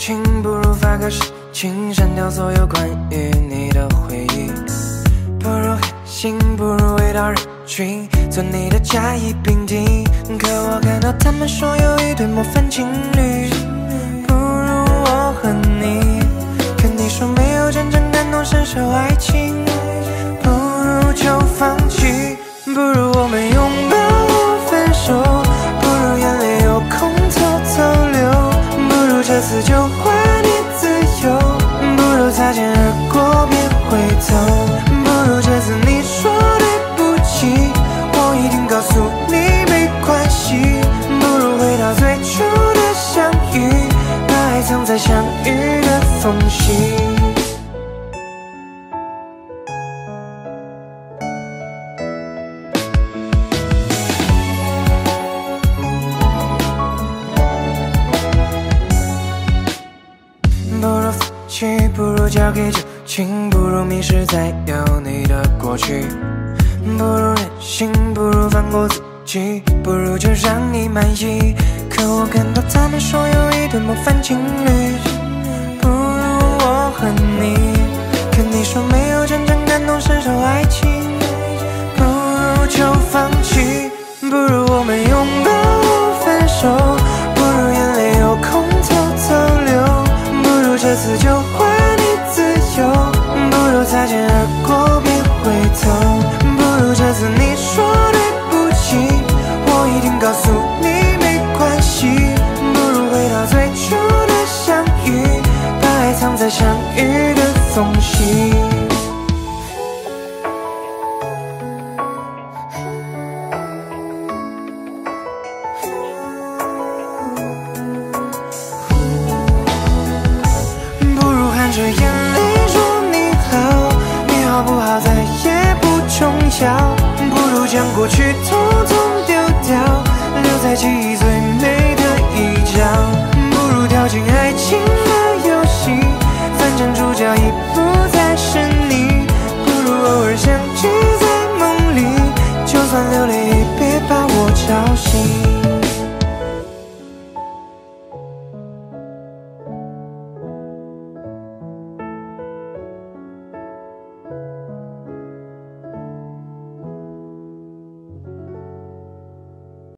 情，不如发个誓情，删掉所有关于你的回忆。不如黑心，不如围到人群，做你的甲乙丙丁。可我看到他们说有一对模范情侣，不如我和你。可你说没有真正感同身受爱情，不如就放弃。不如我们拥抱或分手，不如眼泪有空偷偷流，不如这次就还你自由，不如擦肩而过别回头，不如这次你说对不起，我一定告诉你没关系，不如回到最初的相遇，把爱藏在相遇的缝隙。不如放弃，不如交给旧情，不如迷失在有你的过去，不如任性，不如放过自己，不如就让你满意。可我看到他们说有一对模范情侣，不如我和你。可你说没有真正感同身受爱情，不如就放弃。不如我们拥抱或分手，不如眼泪有空偷偷流，不如这次就还你自由，不如擦肩而过别回头，不如这次你说对不起，我一定告诉你没关系，不如回到最初的相遇，把爱藏在相遇的缝隙。着眼泪说你好，你好不好再也不重要，不如将过去痛